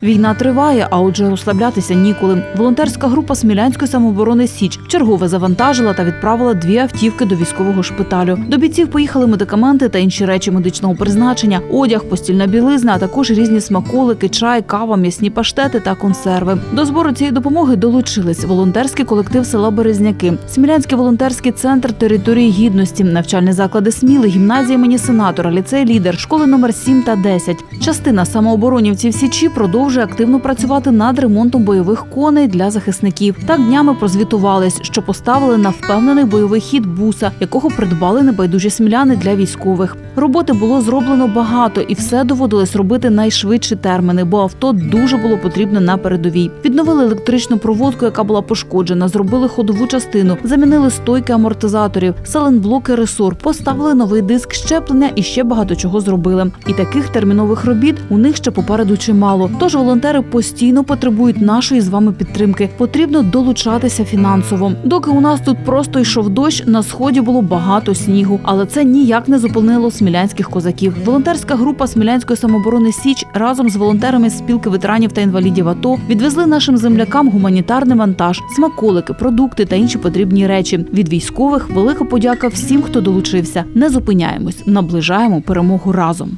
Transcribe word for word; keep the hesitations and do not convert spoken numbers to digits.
Війна триває, а отже розслаблятися ніколи. Волонтерська група Смілянської самооборони «Січ» чергове завантажила та відправила дві автівки до військового шпиталю. До бійців поїхали медикаменти та інші речі медичного призначення, одяг, постільна білизна, а також різні смаколики, чай, кава, м'ясні паштети та консерви. До збору цієї допомоги долучились волонтерський колектив села Березняки, Смілянський волонтерський центр території гідності, навчальні заклади Сміли, гімназія імені Сенатора, ліцей «Лідер», школи номер сім та десять. Частина самооборонівців «Січі» продовжує активно працювати над ремонтом бойових коней для захисників. Так днями прозвітувались, що поставили на впевнений бойовий хід буса, якого придбали небайдужі сміляни для військових. Роботи було зроблено багато і все доводилось робити найшвидші терміни, бо авто дуже було потрібно на передовій. Відновили електричну проводку, яка була пошкоджена, зробили ходову частину, замінили стойки амортизаторів, саленблоки ресор, поставили новий диск щеплення і ще багато чого зробили. І таких термінових робіт у них ще попереду чимало. Тож волонтери постійно потребують нашої з вами підтримки. Потрібно долучатися фінансово. Доки у нас тут просто йшов дощ, на сході було багато снігу. Але це ніяк не зупинило смілянських козаків. Волонтерська група Смілянської самооборони «Січ» разом з волонтерами з спілки ветеранів та інвалідів АТО відвезли нашим землякам гуманітарний вантаж, смаколики, продукти та інші потрібні речі. Від військових велика подяка всім, хто долучився. Не зупиняємось, наближаємо перемогу разом.